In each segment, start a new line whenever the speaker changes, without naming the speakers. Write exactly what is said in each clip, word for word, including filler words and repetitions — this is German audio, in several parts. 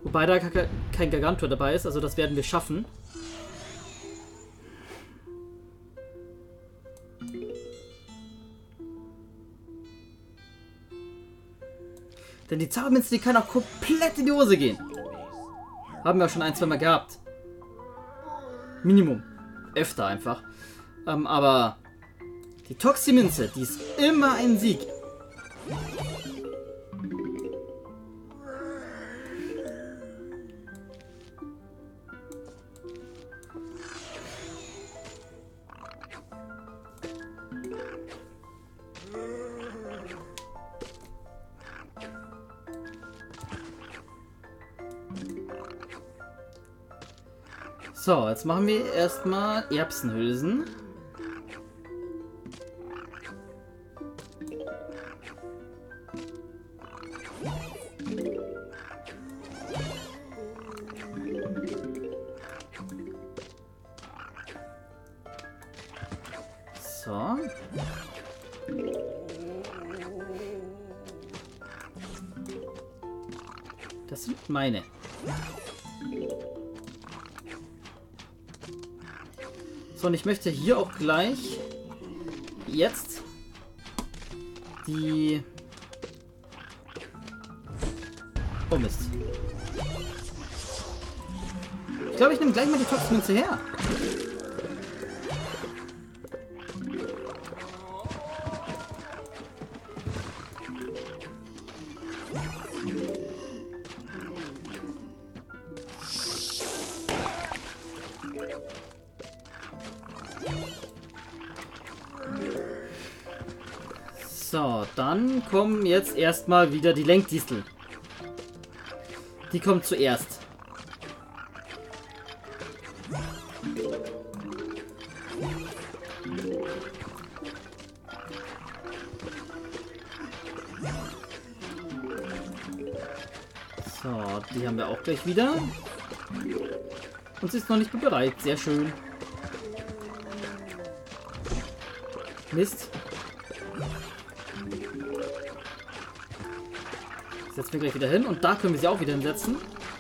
Wobei da kein Gargantua dabei ist, also das werden wir schaffen. Denn die Zauberminze, die kann auch komplett in die Hose gehen. Haben wir auch schon ein, zwei Mal gehabt. Minimum. Öfter einfach. Ähm, aber die Toximinze, die ist immer ein Sieg. So, jetzt machen wir erstmal Erbsenhülsen. So. Das sind meine. So, und ich möchte hier auch gleich jetzt die... Oh Mist. Ich glaube, ich nehme gleich mal die Toximinze her. So, dann kommen jetzt erstmal wieder die Lenkdistel. Die kommt zuerst. So, die haben wir auch gleich wieder. Und sie ist noch nicht mehr bereit. Sehr schön. Mist. Setzen wir gleich wieder hin und da können wir sie auch wieder hinsetzen.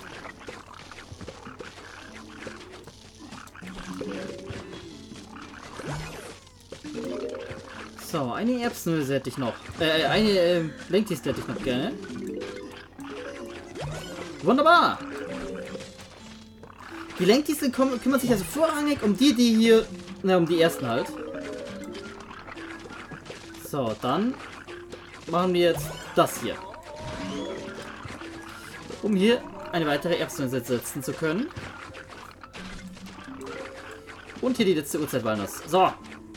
So, eine Erbsenhülse hätte ich noch. Äh, eine äh, Lenkdistel hätte ich noch gerne. Wunderbar! Die Lenkdistel kümmert sich also vorrangig um die, die hier... Na, um die ersten halt. So, dann machen wir jetzt das hier. Um hier eine weitere Erbsenhülse setzen zu können. Und hier die letzte Urzeitwalnuss. So.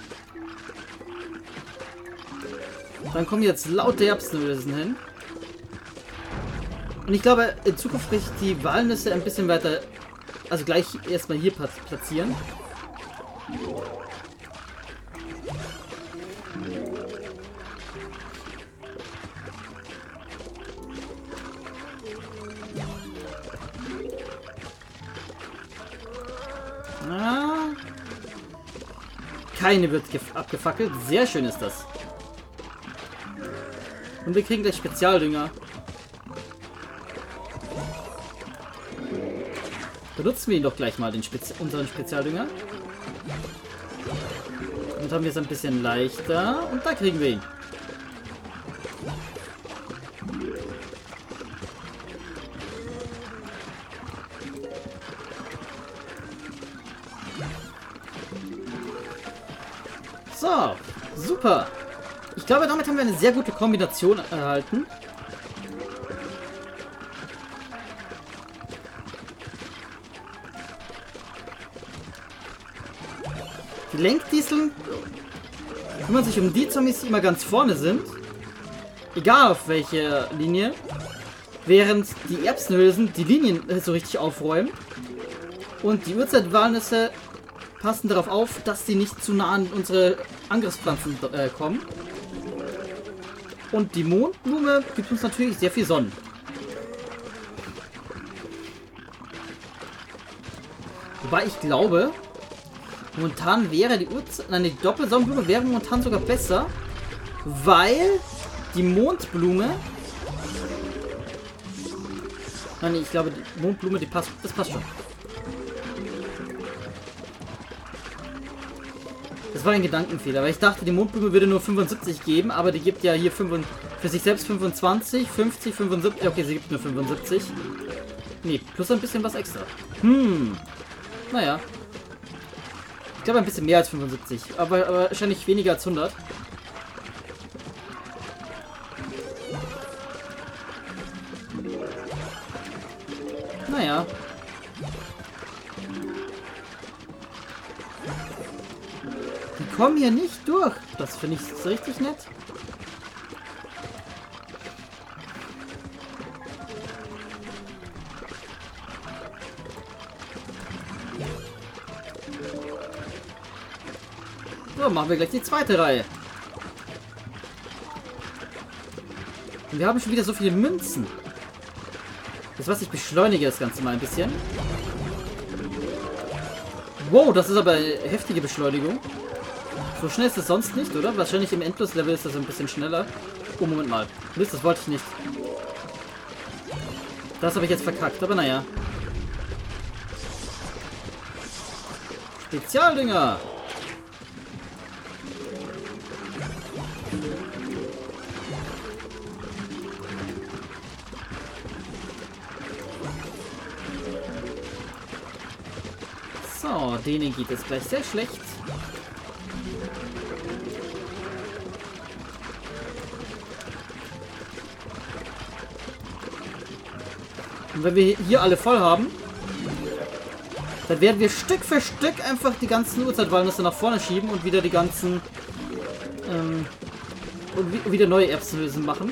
Dann kommen jetzt laute Erbsenhülsen hin. Und ich glaube, in Zukunft will ich die Walnüsse ein bisschen weiter, also gleich erstmal hier platzieren. Ah. Keine wird abgefackelt. Sehr schön ist das. Und wir kriegen gleich Spezialdünger. Benutzen wir ihn doch gleich mal, den Spezi unseren Spezialdünger. Und haben wir es ein bisschen leichter. Und da kriegen wir ihn. So, super. Ich glaube, damit haben wir eine sehr gute Kombination erhalten. Die Lenkdisteln kümmern sich um die Zombies, die immer ganz vorne sind. Egal auf welche Linie. Während die Erbsenhülsen die Linien so richtig aufräumen. Und die Urzeitwalnüsse passen darauf auf, dass sie nicht zu nah an unsere Angriffspflanzen äh, kommen. Und die Mondblume gibt uns natürlich sehr viel Sonnen. Wobei ich glaube, momentan wäre die Urze nein, die Doppelsonnenblume wäre momentan sogar besser, weil die Mondblume Nein, ich glaube, die Mondblume, die passt. Das passt schon. Das war ein Gedankenfehler, weil ich dachte, die Mondblume würde nur fünfundsiebzig geben, aber die gibt ja hier fünf, für sich selbst fünfundzwanzig, fünfzig, fünfundsiebzig. Okay, sie gibt nur fünfundsiebzig. Nee, plus ein bisschen was extra. Hm. Naja. Ich glaube ein bisschen mehr als fünfundsiebzig, aber, aber wahrscheinlich weniger als hundert. Naja. Die kommen hier nicht durch. Das finde ich so richtig nett. So, machen wir gleich die zweite Reihe. Und wir haben schon wieder so viele Münzen. Das was, ich beschleunige das Ganze mal ein bisschen. Wow, das ist aber heftige Beschleunigung. So schnell ist es sonst nicht, oder? Wahrscheinlich im Endlos-Level ist das ein bisschen schneller. Oh, Moment mal. Mist, das wollte ich nicht. Das habe ich jetzt verkackt, aber naja. Spezialdünger. So, denen geht es gleich sehr schlecht. Und wenn wir hier alle voll haben, dann werden wir Stück für Stück einfach die ganzen Urzeitwalnüsse nach vorne schieben und wieder die ganzen ähm, und wieder neue Erbsenhülsen machen.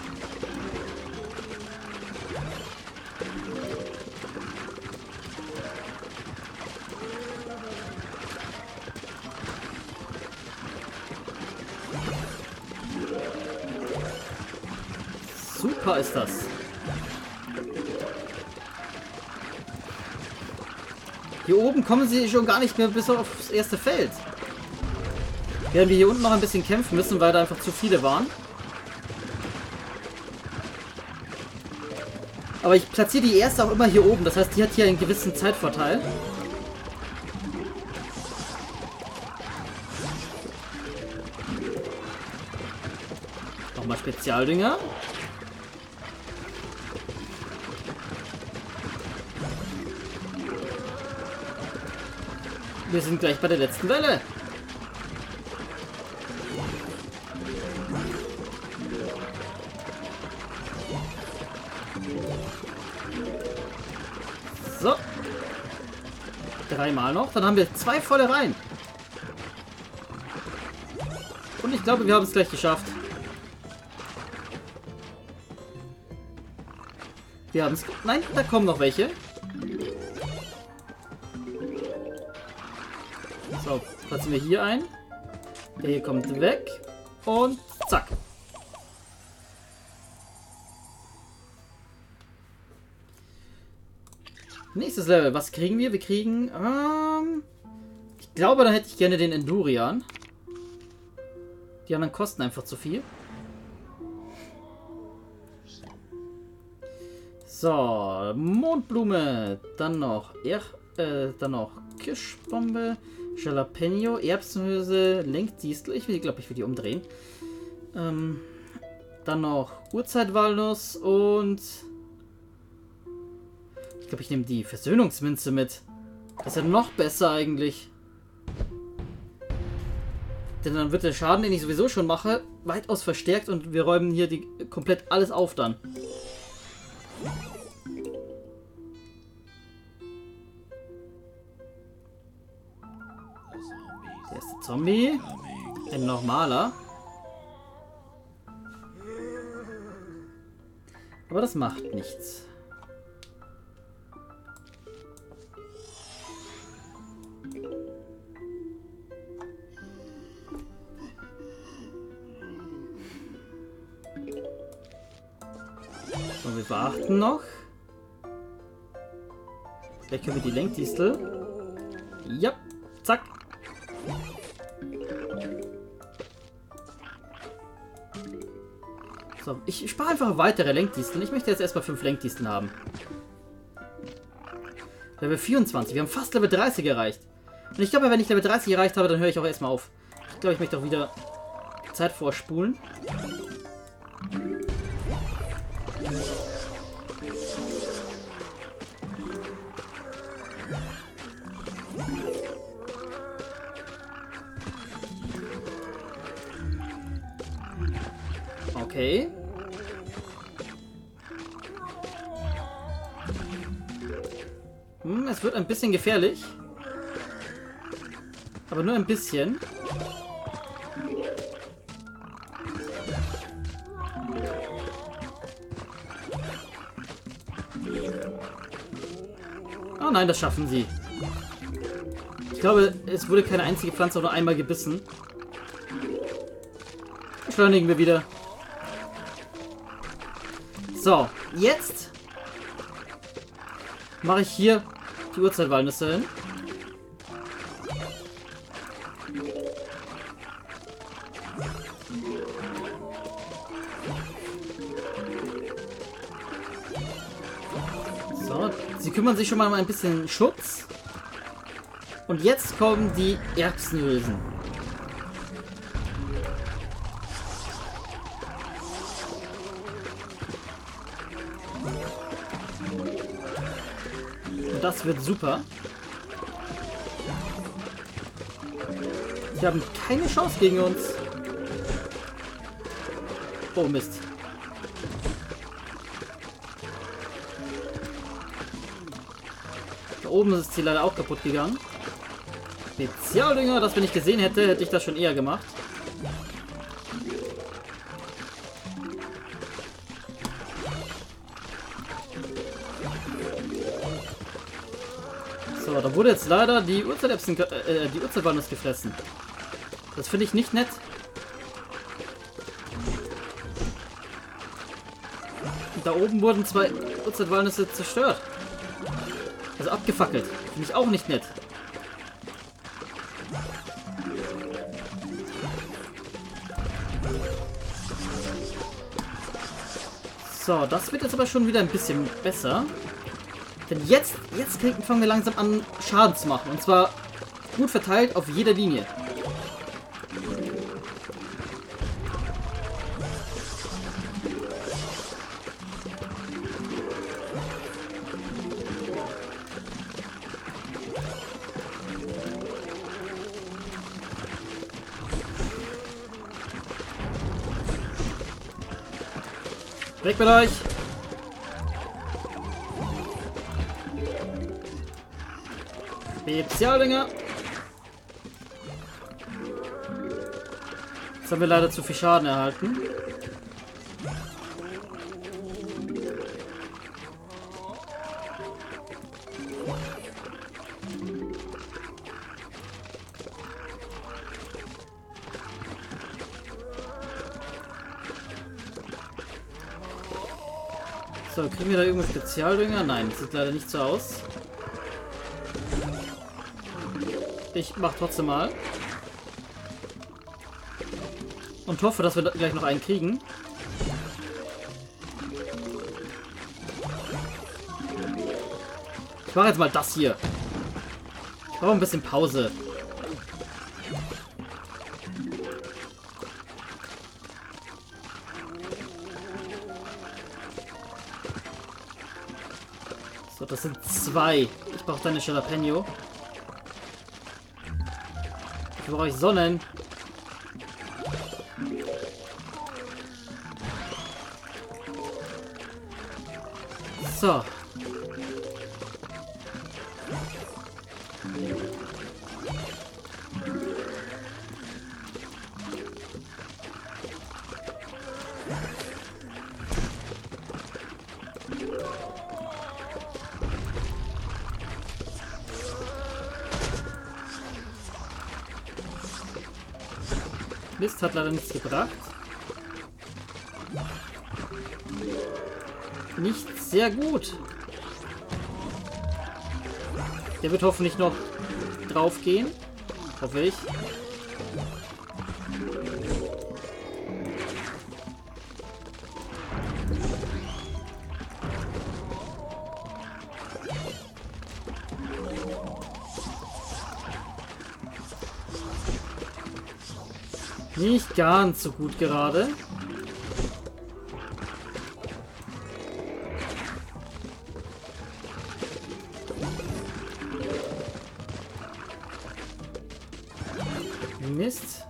Super ist das. Hier oben kommen sie schon gar nicht mehr bis aufs erste Feld. Werden wir hier unten noch ein bisschen kämpfen müssen, weil da einfach zu viele waren. Aber ich platziere die erste auch immer hier oben. Das heißt, die hat hier einen gewissen Zeitvorteil. Nochmal Spezialdünger. Wir sind gleich bei der letzten Welle. So. Dreimal noch. Dann haben wir zwei volle Reihen. Und ich glaube, wir haben es gleich geschafft. Wir haben es... Nein, da kommen noch welche. So, platzen wir hier ein. Der hier kommt weg. Und zack. Nächstes Level. Was kriegen wir? Wir kriegen... Ähm, ich glaube, da hätte ich gerne den Endurian. Die anderen kosten einfach zu viel. So, Mondblume. Dann noch... Er, äh, dann noch Kirschbombe. Jalapeno, Erbsenhülse, Lenkdistel. Ich will, glaube ich, will die umdrehen. Ähm, dann noch Urzeitwalnuss und ich glaube, ich nehme die Versöhnungsmünze mit. Das ist ja noch besser eigentlich. Denn dann wird der Schaden, den ich sowieso schon mache, weitaus verstärkt und wir räumen hier die komplett alles auf dann. Der erste Zombie. Ein normaler. Aber das macht nichts. So, wir warten noch. Vielleicht können wir die Lenkdistel. Ja, zack. So, ich spare einfach weitere Lenkdisteln. Ich möchte jetzt erstmal fünf Lenkdisteln haben. Level vierundzwanzig. Wir haben fast Level dreißig erreicht. Und ich glaube, wenn ich Level dreißig erreicht habe, dann höre ich auch erstmal auf. Ich glaube, ich möchte auch wieder Zeit vorspulen. Okay. Hm, es wird ein bisschen gefährlich. Aber nur ein bisschen. Oh nein, das schaffen sie. Ich glaube, es wurde keine einzige Pflanze nur einmal gebissen. Beschleunigen wir wieder. So, jetzt mache ich hier die Urzeitwalnüsse hin. So, sie kümmern sich schon mal um ein bisschen Schutz. Und jetzt kommen die Erbsenhülsen. Und das wird super. Sie haben keine Chance gegen uns. Oh Mist. Da oben ist das Ziel leider auch kaputt gegangen. Spezialdünger, das wenn ich gesehen hätte, hätte ich das schon eher gemacht. So, da wurde jetzt leider die Urzeitäpsen, äh, die Urzeitwalnuss gefressen. Das finde ich nicht nett. Und da oben wurden zwei Urzeitwalnüsse zerstört. Also abgefackelt. Finde ich auch nicht nett. So, das wird jetzt aber schon wieder ein bisschen besser. Denn jetzt, jetzt fangen wir langsam an, Schaden zu machen. Und zwar gut verteilt auf jeder Linie. Weg mit euch! Spezialdinger! Jetzt haben wir leider zu viel Schaden erhalten. So, kriegen wir da irgendwo Spezialdünger? Nein, sieht leider nicht so aus. Ich mach trotzdem mal. Und hoffe, dass wir da gleich noch einen kriegen. Ich mache jetzt mal das hier. Ich brauche ein bisschen Pause. So, das sind zwei. Ich brauche deine Jalapeno. Ich brauche Sonnen. So. Mist, hat leider nichts gebracht. Nicht sehr gut. Der wird hoffentlich noch drauf gehen. Hoffe ich. Nicht ganz so gut gerade. Mist.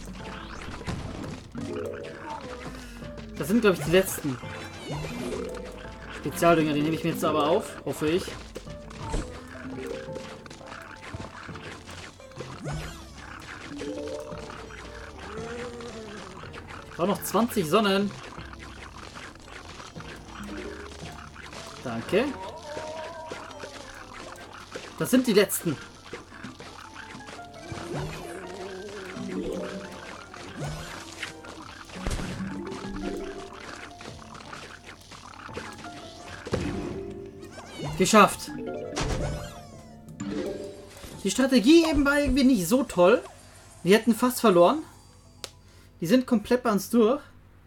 Das sind, glaube ich, die letzten. Spezialdünger, die nehme ich mir jetzt aber auf, hoffe ich. Ich brauche noch zwanzig Sonnen. Danke. Das sind die letzten. Geschafft. Die Strategie eben war irgendwie nicht so toll. Wir hätten fast verloren. Die sind komplett bei uns durch.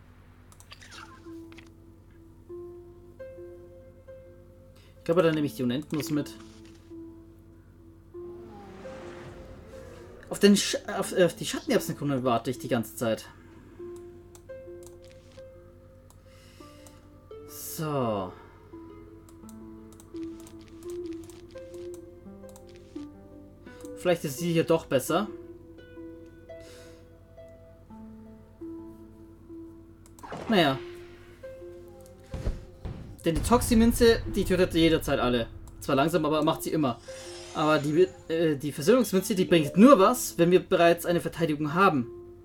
Ich glaube, dann nehme ich die Unendnuss mit. Auf, den Sch auf, auf die Schattenerbsenkrone warte ich die ganze Zeit. So. Vielleicht ist sie hier doch besser. Naja. Denn die Toxi-Münze, die tötet jederzeit alle. Zwar langsam, aber macht sie immer. Aber die, äh, die Versöhnungsmünze, die bringt nur was, wenn wir bereits eine Verteidigung haben.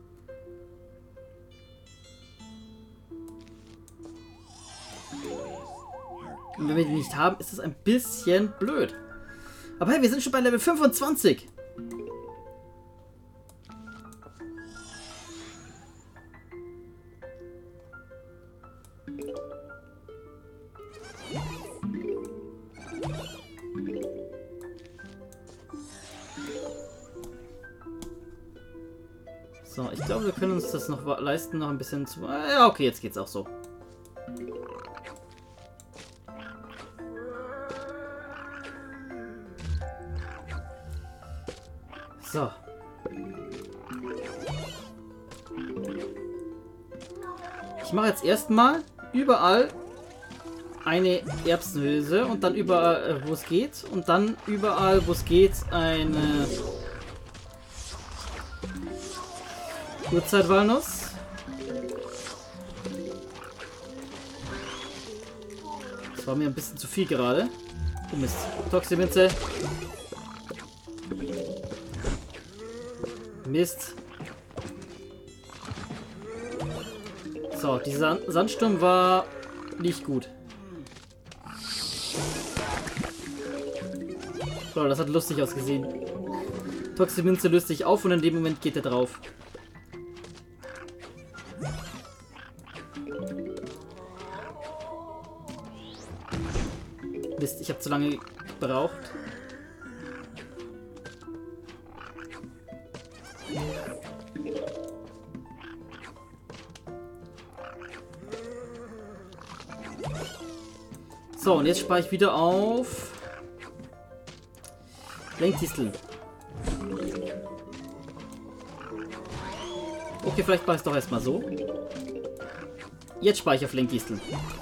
Und wenn wir die nicht haben, ist das ein bisschen blöd. Aber hey, wir sind schon bei Level fünfundzwanzig. So, ich glaube, wir können uns das noch leisten, noch ein bisschen zu... Ja, okay, jetzt geht's auch so. So. Ich mache jetzt erstmal überall eine Erbsenhülse und dann überall, wo es geht, und dann überall, wo es geht, eine Urzeitwalnuss. Das war mir ein bisschen zu viel gerade. Oh Mist. Toxi-Münze. Mist. So, dieser Sandsturm war nicht gut. Oh, das hat lustig ausgesehen. Toxi-Münze löst sich auf und in dem Moment geht er drauf. Mist, ich habe zu lange gebraucht. So, und jetzt spare ich wieder auf Lenkdisteln. Okay, vielleicht mache ich es doch erstmal so. Jetzt spare ich auf Lenkdisteln.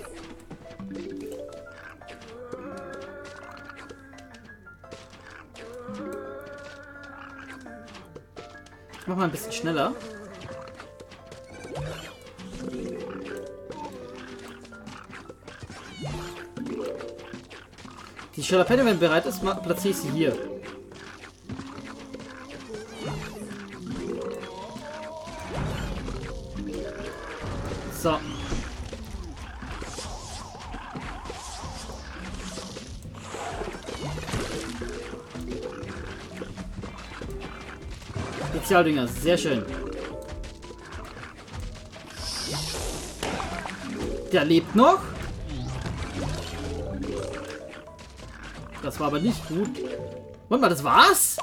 Ich mache mal ein bisschen schneller. Die Jalapeno, wenn bereit ist, platziere ich sie hier. So. Spezialdünger, sehr schön. Der lebt noch. Das war aber nicht gut. Warte mal, das war's?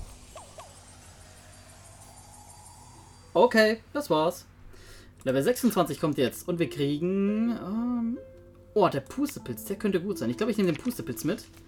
Okay, das war's. Level sechsundzwanzig kommt jetzt. Und wir kriegen... Ähm oh, der Pustepilz. Der könnte gut sein. Ich glaube, ich nehme den Pustepilz mit.